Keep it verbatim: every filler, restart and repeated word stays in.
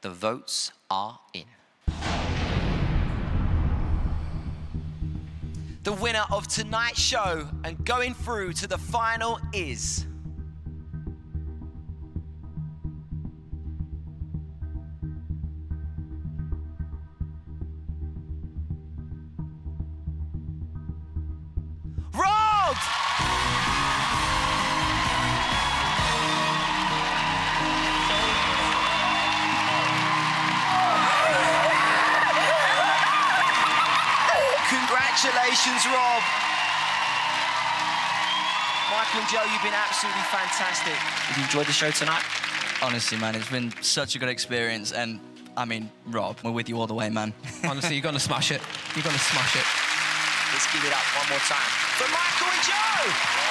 The votes are in. The winner of tonight's show and going through to the final is... Rob! Congratulations, Rob. Michael and Joe, you've been absolutely fantastic. Have you enjoyed the show tonight? Honestly, man, it's been such a good experience. And, I mean, Rob, we're with you all the way, man. Honestly, you're going to smash it. You're going to smash it. Let's give it up one more time for Michael and Joe.